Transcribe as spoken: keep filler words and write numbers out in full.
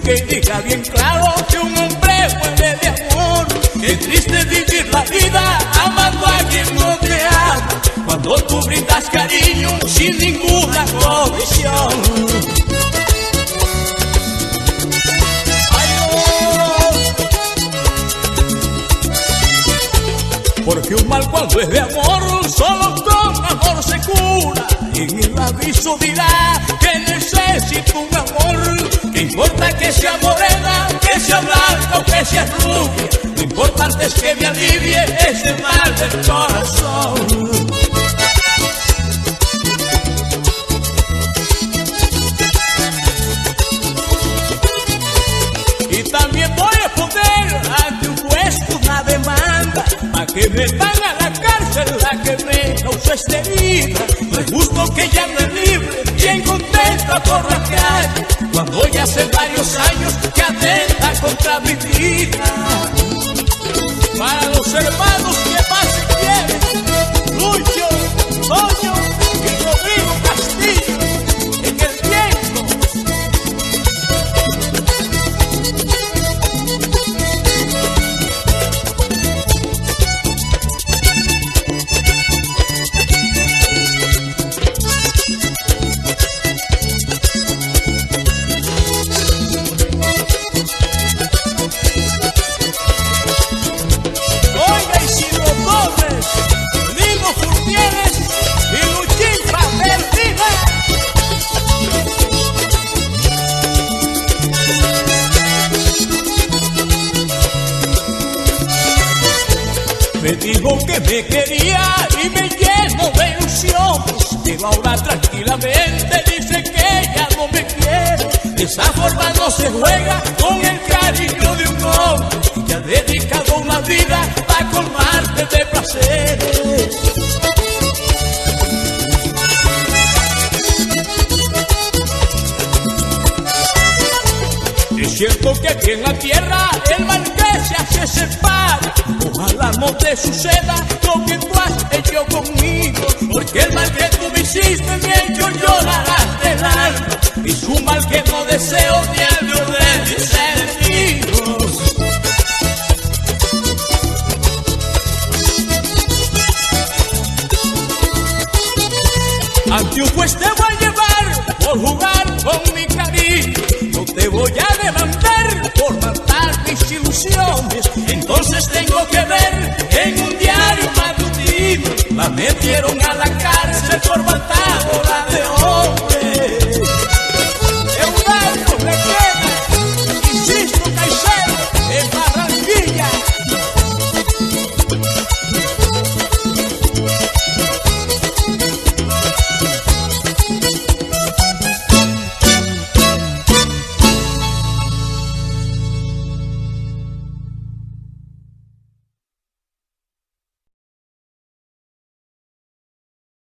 que diga bien claro que un hombre muere de amor. Qué triste vivir la vida amando a quien no te ama, cuando tú brindas cariño sin ninguna condición. Porque un mal cuando es de amor, solo con amor se cura. Y en el aviso dirá que necesito un amor. No importa que sea morena, que sea blanca o que sea rubia, lo importante es que me alivie ese mal del corazón. Y también voy a poner ante un juez una demanda para que me pague a la cárcel la que me causó esta herida. No es justo que ya me libre bien contenta por la calle, cuando ya hace varios años que atenta contra mi vida. Para los hermanos que más se quieren, Lucho, Toño y Rodrigo Castillo, en el tiempo. Me dijo que me quería y me lleno de ilusiones, pero ahora tranquilamente dice que ya no me quiere. De esa forma no se juega con el cariño de un hombre que ha dedicado una vida a colmarte de placeres. Es cierto que aquí en la tierra el mal que se hace separa. Ojalá no te suceda lo que tú has hecho conmigo, porque el mal que tú me hiciste me ha hecho llorar hasta el alma. Es un mal que no deseo ni al Dios de mis enemigos. Ante un juez te voy a llevar por jugar con mi cariño. No te voy a levantar por matar mis ilusiones. Entonces tengo que ver en un diario matutino, la metieron a la